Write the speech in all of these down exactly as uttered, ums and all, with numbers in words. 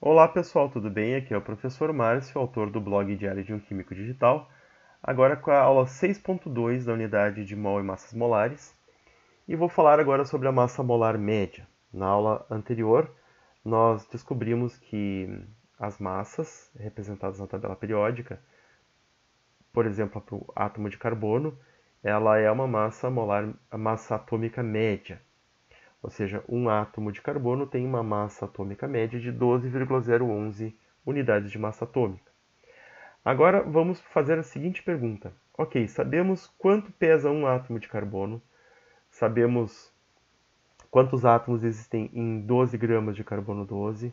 Olá pessoal, tudo bem? Aqui é o professor Márcio, autor do blog Diário de um Químico Digital, agora com a aula seis ponto dois da unidade de mol e massas molares, e vou falar agora sobre a massa molar média. Na aula anterior, nós descobrimos que as massas representadas na tabela periódica, por exemplo, para o átomo de carbono, ela é uma massa molar, a massa atômica média. Ou seja, um átomo de carbono tem uma massa atômica média de doze vírgula zero onze unidades de massa atômica. Agora vamos fazer a seguinte pergunta. Ok, sabemos quanto pesa um átomo de carbono, sabemos quantos átomos existem em doze gramas de carbono doze,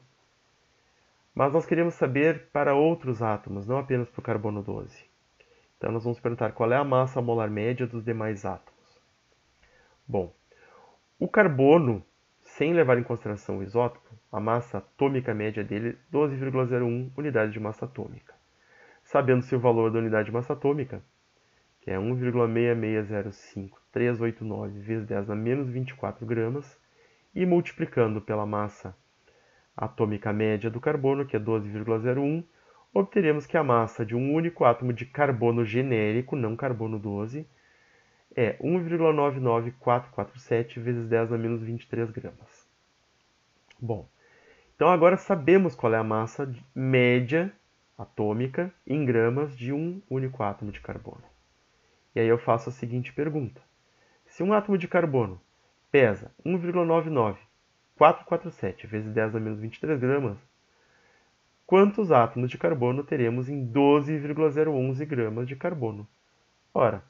mas nós queremos saber para outros átomos, não apenas para o carbono doze. Então nós vamos perguntar qual é a massa molar média dos demais átomos. Bom, o carbono, sem levar em consideração o isótopo, a massa atômica média dele é doze vírgula zero um unidades de massa atômica. Sabendo-se o valor da unidade de massa atômica, que é um vírgula seis seis zero cinco três oito nove vezes dez a menos vinte e quatro gramas, e multiplicando pela massa atômica média do carbono, que é doze vírgula zero um, obteremos que a massa de um único átomo de carbono genérico, não carbono doze, é um vírgula nove nove quatro quatro sete vezes dez a menos vinte e três gramas. Bom, então agora sabemos qual é a massa média atômica em gramas de um único átomo de carbono. E aí eu faço a seguinte pergunta. Se um átomo de carbono pesa um vírgula nove nove quatro quatro sete vezes dez a menos vinte e três gramas, quantos átomos de carbono teremos em doze vírgula zero onze gramas de carbono? Ora,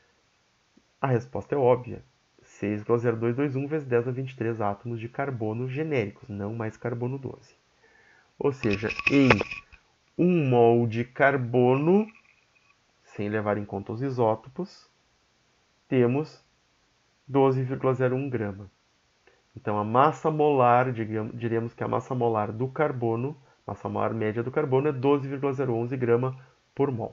a resposta é óbvia. seis vírgula zero dois dois um vezes dez a vinte e três átomos de carbono genéricos, não mais carbono doze. Ou seja, em um mol de carbono, sem levar em conta os isótopos, temos doze vírgula zero um grama. Então a massa molar, digamos, diremos que a massa molar do carbono, massa molar média do carbono é doze vírgula zero onze grama por mol.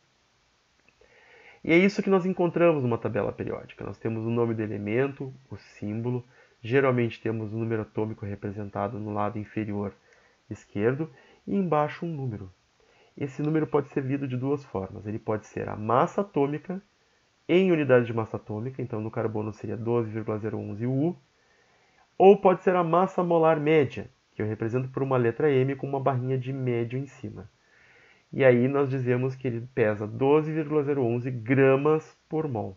E é isso que nós encontramos numa tabela periódica. Nós temos o nome do elemento, o símbolo, geralmente temos o número atômico representado no lado inferior esquerdo e embaixo um número. Esse número pode ser lido de duas formas. Ele pode ser a massa atômica em unidade de massa atômica, então no carbono seria doze vírgula zero onze U, ou pode ser a massa molar média, que eu represento por uma letra M com uma barrinha de médio em cima. E aí nós dizemos que ele pesa doze vírgula zero onze gramas por mol.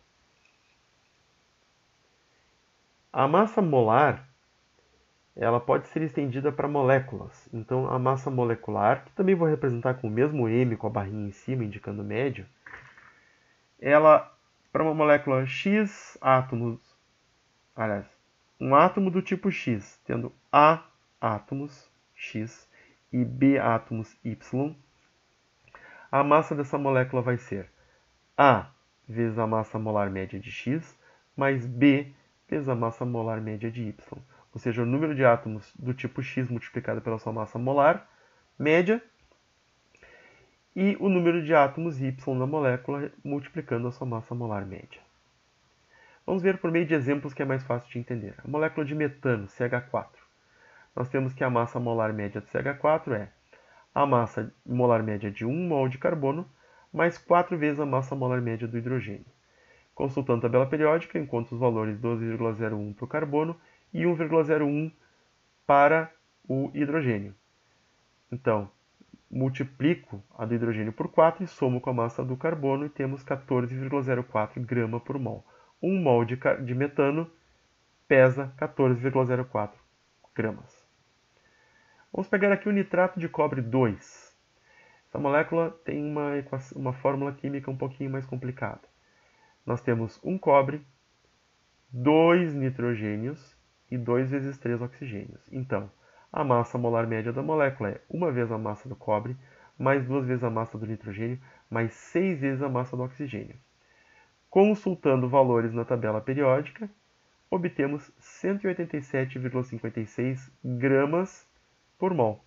A massa molar, ela pode ser estendida para moléculas. Então a massa molecular, que também vou representar com o mesmo M com a barrinha em cima indicando médio, ela, para uma molécula X átomos, aliás, um átomo do tipo X, tendo A átomos X e B átomos Y, a massa dessa molécula vai ser A vezes a massa molar média de X, mais B vezes a massa molar média de Y. Ou seja, o número de átomos do tipo X multiplicado pela sua massa molar média e o número de átomos Y na molécula multiplicando a sua massa molar média. Vamos ver por meio de exemplos que é mais fácil de entender. A molécula de metano, C H quatro. Nós temos que a massa molar média do C H quatro é a massa molar média de um mol de carbono mais quatro vezes a massa molar média do hidrogênio. Consultando a tabela periódica, encontro os valores doze vírgula zero um para o carbono e um vírgula zero um para o hidrogênio. Então, multiplico a do hidrogênio por quatro e somo com a massa do carbono e temos quatorze vírgula zero quatro grama por mol. um mol de, de metano pesa quatorze vírgula zero quatro gramas. Vamos pegar aqui o nitrato de cobre dois. Essa molécula tem uma, uma fórmula química um pouquinho mais complicada. Nós temos um cobre, dois nitrogênios e dois vezes três oxigênios. Então, a massa molar média da molécula é uma vez a massa do cobre, mais duas vezes a massa do nitrogênio, mais seis vezes a massa do oxigênio. Consultando valores na tabela periódica, obtemos cento e oitenta e sete vírgula cinquenta e seis gramas por mol.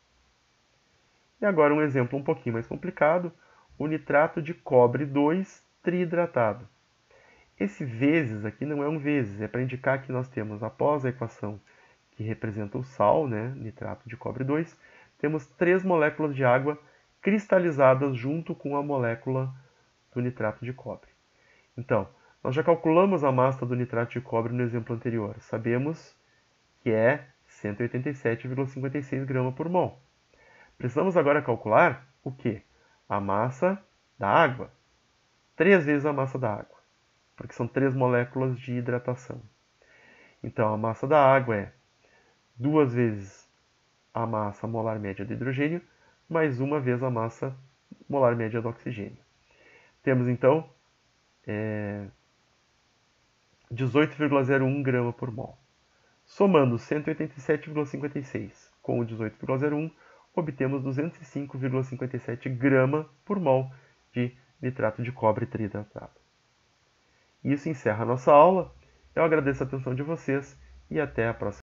E agora um exemplo um pouquinho mais complicado, o nitrato de cobre dois triidratado. Esse vezes aqui não é um vezes, é para indicar que nós temos, após a equação que representa o sal, né, nitrato de cobre dois, temos três moléculas de água cristalizadas junto com a molécula do nitrato de cobre. Então, nós já calculamos a massa do nitrato de cobre no exemplo anterior. Sabemos que é cento e oitenta e sete vírgula cinquenta e seis gramas por mol. Precisamos agora calcular o quê? A massa da água. Três vezes a massa da água, porque são três moléculas de hidratação. Então, a massa da água é duas vezes a massa molar média do hidrogênio, mais uma vez a massa molar média do oxigênio. Temos, então, é, dezoito vírgula zero um grama por mol. Somando cento e oitenta e sete vírgula cinquenta e seis com o dezoito vírgula zero um, obtemos duzentos e cinco vírgula cinquenta e sete grama por mol de nitrato de cobre tridratado. Isso encerra a nossa aula. Eu agradeço a atenção de vocês e até a próxima.